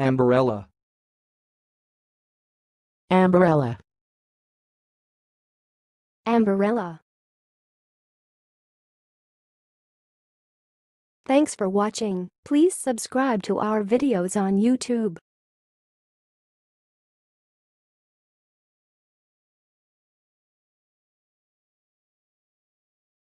ambarella, ambarella, ambarella. Thanks for watching. Please subscribe to our videos on YouTube.